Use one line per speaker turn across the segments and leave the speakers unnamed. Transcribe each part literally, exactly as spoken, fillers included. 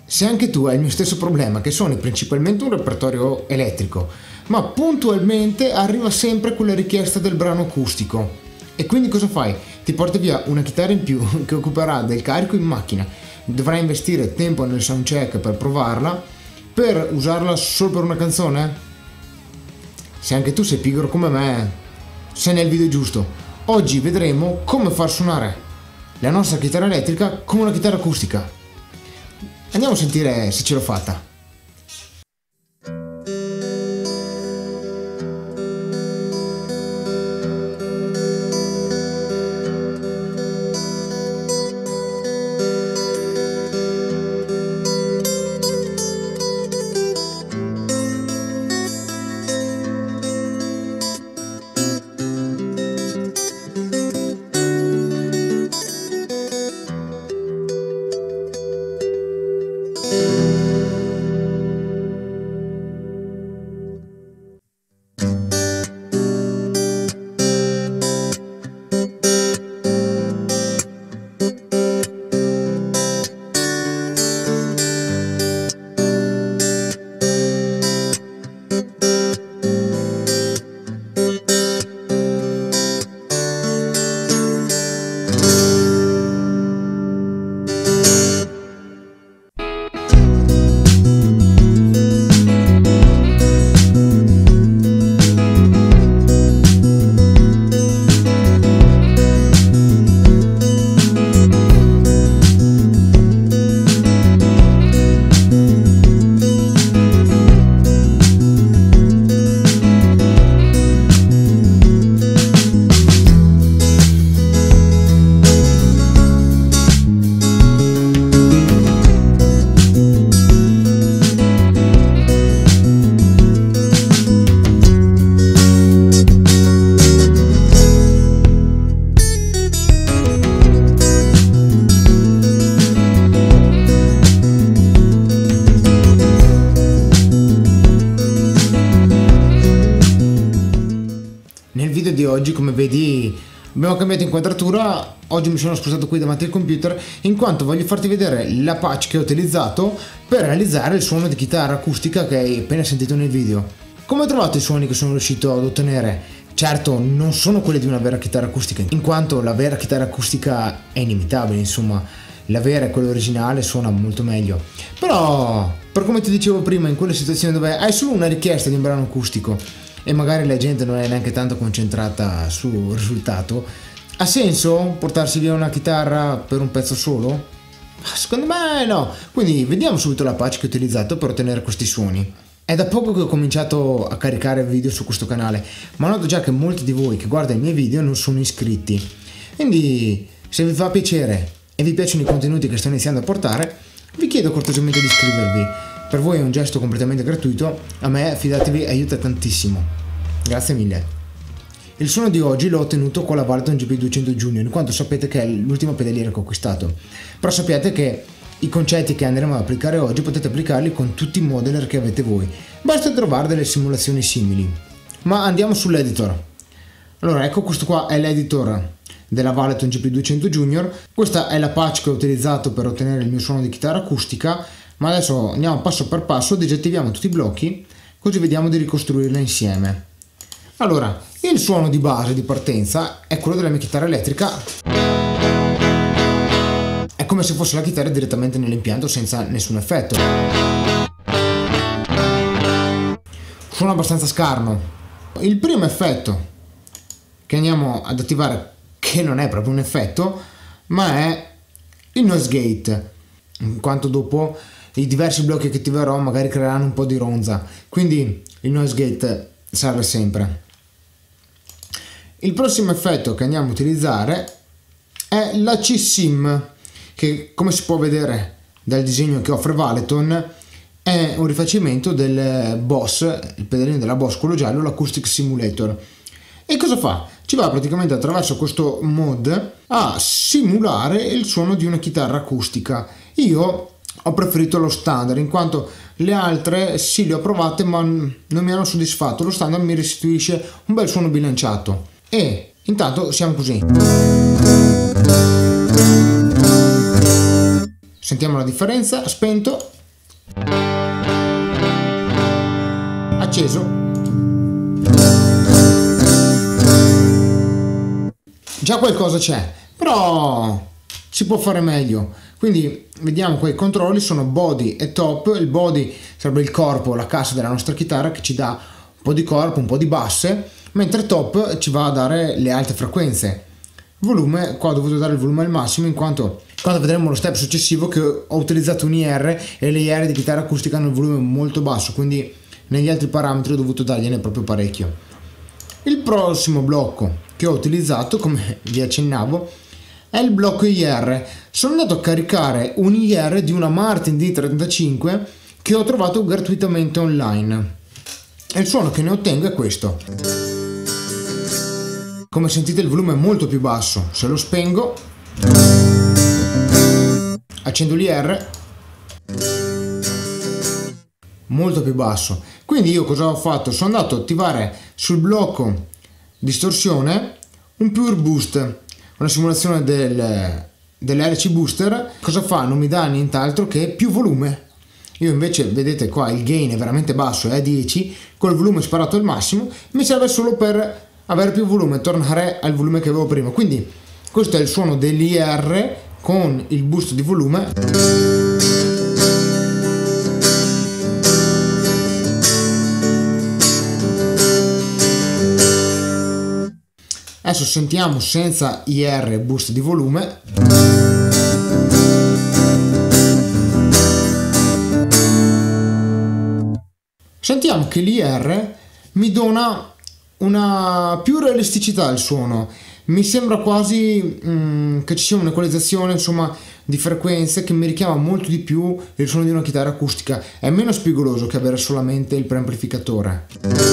Se anche tu hai il mio stesso problema, che suoni principalmente un repertorio elettrico, ma puntualmente arriva sempre quella richiesta del brano acustico, e quindi cosa fai? Ti porti via una chitarra in più che occuperà del carico in macchina, dovrai investire tempo nel soundcheck per provarla, per usarla solo per una canzone? Se anche tu sei pigro come me, sei nel video giusto. Oggi vedremo come far suonare la nostra chitarra elettrica come una chitarra acustica. Andiamo a sentire se ce l'ho fatta. Nel video di oggi, come vedi, abbiamo cambiato inquadratura. Oggi mi sono spostato qui davanti al computer in quanto voglio farti vedere la patch che ho utilizzato per realizzare il suono di chitarra acustica che hai appena sentito nel video. Come ho trovato i suoni che sono riuscito ad ottenere? Certo, non sono quelli di una vera chitarra acustica, in quanto la vera chitarra acustica è inimitabile, insomma, la vera e quella originale suona molto meglio. Però, per come ti dicevo prima, in quelle situazioni dove hai solo una richiesta di un brano acustico e magari la gente non è neanche tanto concentrata sul risultato, ha senso portarsi via una chitarra per un pezzo solo? Secondo me no. Quindi vediamo subito la patch che ho utilizzato per ottenere questi suoni. È da poco che ho cominciato a caricare video su questo canale, ma noto già che molti di voi che guardano i miei video non sono iscritti. Quindi, se vi fa piacere e vi piacciono i contenuti che sto iniziando a portare, vi chiedo cortesemente di iscrivervi. Per voi è un gesto completamente gratuito, a me, fidatevi, aiuta tantissimo. Grazie mille. Il suono di oggi l'ho ottenuto con la Valeton G P duecento Junior, in quanto sapete che è l'ultima pedaliera che ho acquistato. Però sappiate che i concetti che andremo ad applicare oggi potete applicarli con tutti i modeler che avete voi. Basta trovare delle simulazioni simili. Ma andiamo sull'editor. Allora, ecco, questo qua è l'editor della Valeton G P duecento Junior. Questa è la patch che ho utilizzato per ottenere il mio suono di chitarra acustica. Ma adesso andiamo passo per passo, disattiviamo tutti i blocchi, così vediamo di ricostruirla insieme. Allora, il suono di base di partenza è quello della mia chitarra elettrica. È come se fosse la chitarra direttamente nell'impianto senza nessun effetto. Suona abbastanza scarno. Il primo effetto che andiamo ad attivare, che non è proprio un effetto, ma è il noise gate, in quanto dopo i diversi blocchi che attiverò magari creeranno un po' di ronza, quindi il noise gate serve sempre. Il prossimo effetto che andiamo a utilizzare è la C-Sim, che come si può vedere dal disegno che offre Valeton è un rifacimento del Boss, il pedalino della Boss, quello giallo, l'Acoustic Simulator. E cosa fa? Ci va praticamente attraverso questo mod a simulare il suono di una chitarra acustica. Io ho preferito lo standard, in quanto le altre sì le ho provate ma non mi hanno soddisfatto. Lo standard mi restituisce un bel suono bilanciato. E intanto siamo così. Sentiamo la differenza, spento, acceso. Già qualcosa c'è, però si può fare meglio. Quindi vediamo qua i controlli sono body e top. Il body sarebbe il corpo, la cassa della nostra chitarra, che ci dà un po' di corpo, un po' di basse, mentre top ci va a dare le alte frequenze. Volume, qua ho dovuto dare il volume al massimo, in quanto quando vedremo lo step successivo che ho utilizzato un I R e le I R di chitarra acustica hanno il volume molto basso, quindi negli altri parametri ho dovuto dargliene proprio parecchio. Il prossimo blocco che ho utilizzato, come vi accennavo, è il blocco I R. Sono andato a caricare un I R di una Martin D trentacinque che ho trovato gratuitamente online e il suono che ne ottengo è questo. Come sentite il volume è molto più basso. Se lo spengo, accendo l'I R, molto più basso. Quindi io cosa ho fatto? Sono andato ad attivare sul blocco distorsione un Pure Boost, una simulazione del, dell'R C Booster. Cosa fa? Non mi dà nient'altro che più volume. Io invece, vedete qua, il gain è veramente basso, è a dieci, col volume sparato al massimo, mi serve solo per avere più volume, tornare al volume che avevo prima. Quindi questo è il suono dell'I R con il boost di volume. Adesso sentiamo senza I R boost di volume. Sentiamo che l'I R mi dona una più realisticità al suono. Mi sembra quasi mm, che ci sia un'equalizzazione, insomma, di frequenze che mi richiama molto di più il suono di una chitarra acustica. È meno spigoloso che avere solamente il preamplificatore.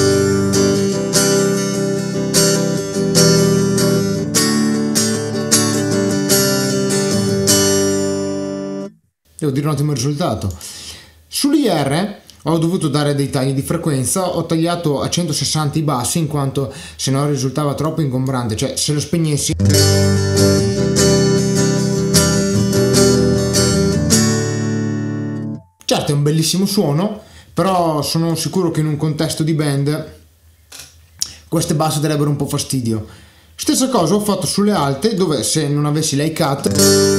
Devo dire un ottimo risultato. Sull'I R ho dovuto dare dei tagli di frequenza, ho tagliato a centosessanta i bassi in quanto se no risultava troppo ingombrante, cioè se lo spegnessi certo è un bellissimo suono, però sono sicuro che in un contesto di band queste basse darebbero un po' fastidio. Stessa cosa ho fatto sulle alte, dove se non avessi l'high cut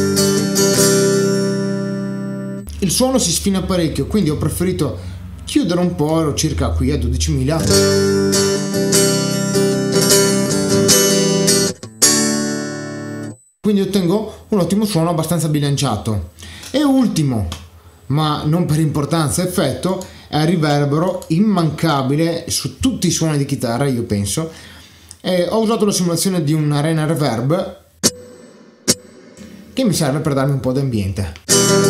il suono si sfina parecchio, quindi ho preferito chiudere un po', ero circa qui a dodicimila. Quindi ottengo un ottimo suono abbastanza bilanciato. E ultimo, ma non per importanza effetto, è il riverbero immancabile su tutti i suoni di chitarra, io penso. E ho usato la simulazione di un Arena Reverb che mi serve per darmi un po' d'ambiente.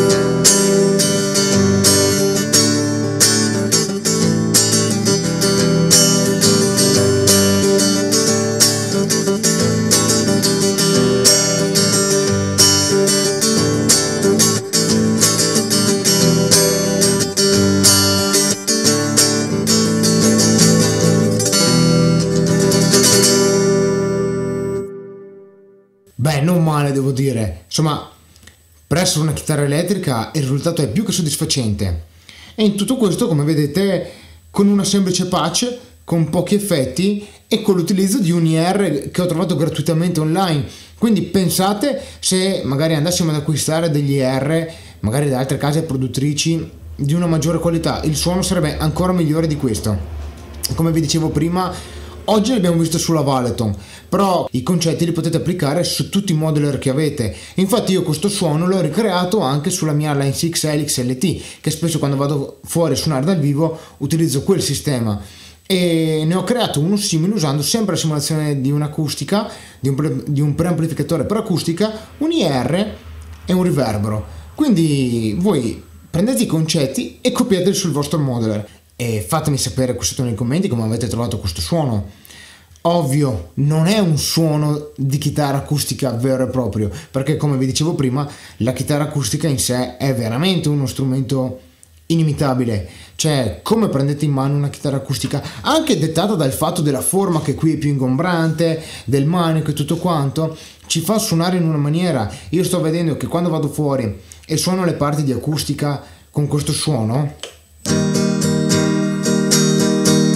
Beh, non male, devo dire. Insomma, presso una chitarra elettrica il risultato è più che soddisfacente. E in tutto questo, come vedete, con una semplice patch, con pochi effetti e con l'utilizzo di un I R che ho trovato gratuitamente online. Quindi pensate se magari andassimo ad acquistare degli I R, magari da altre case produttrici di una maggiore qualità, il suono sarebbe ancora migliore di questo. Come vi dicevo prima, oggi l'abbiamo visto sulla Valeton, però i concetti li potete applicare su tutti i modeler che avete. Infatti io questo suono l'ho ricreato anche sulla mia Line sei L X L T, che spesso quando vado fuori a suonare dal vivo utilizzo quel sistema, e ne ho creato uno simile usando sempre la simulazione di un'acustica, di un, pre, di un preamplificatore per acustica, un I R e un riverbero. Quindi voi prendete i concetti e copiateli sul vostro modeler e fatemi sapere qui sotto nei commenti come avete trovato questo suono. Ovvio, non è un suono di chitarra acustica vero e proprio, perché come vi dicevo prima, la chitarra acustica in sé è veramente uno strumento inimitabile. Cioè, come prendete in mano una chitarra acustica, anche dettata dal fatto della forma che qui è più ingombrante, del manico e tutto quanto, ci fa suonare in una maniera. Io sto vedendo che quando vado fuori e suono le parti di acustica con questo suono,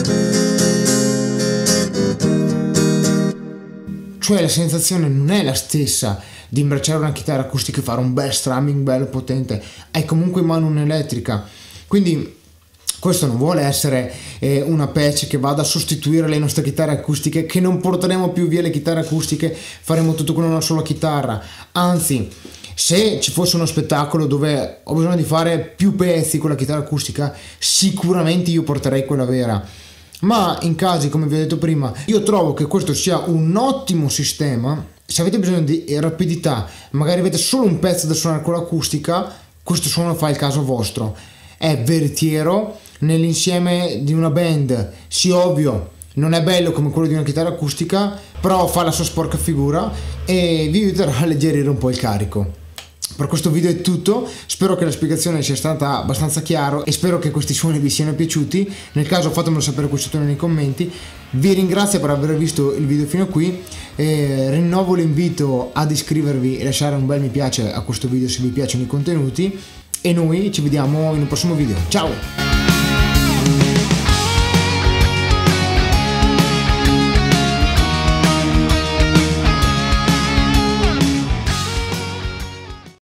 Cioè la sensazione non è la stessa di imbracciare una chitarra acustica e fare un bel strumming bello potente, hai comunque in mano un'elettrica, quindi questo non vuole essere eh, una patch che vada a sostituire le nostre chitarre acustiche, che non porteremo più via le chitarre acustiche, faremo tutto con una sola chitarra. Anzi, se ci fosse uno spettacolo dove ho bisogno di fare più pezzi con la chitarra acustica, sicuramente io porterei quella vera. Ma in casi come vi ho detto prima, io trovo che questo sia un ottimo sistema. Se avete bisogno di rapidità, magari avete solo un pezzo da suonare con l'acustica, questo suono fa il caso vostro. È veritiero nell'insieme di una band, sì, ovvio, non è bello come quello di una chitarra acustica, però fa la sua sporca figura e vi aiuterà a alleggerire un po' il carico. Per questo video è tutto, spero che la spiegazione sia stata abbastanza chiara e spero che questi suoni vi siano piaciuti. Nel caso fatemelo sapere qui sotto nei commenti. Vi ringrazio per aver visto il video fino a qui e rinnovo l'invito ad iscrivervi e lasciare un bel mi piace a questo video se vi piacciono i contenuti, e noi ci vediamo in un prossimo video. Ciao!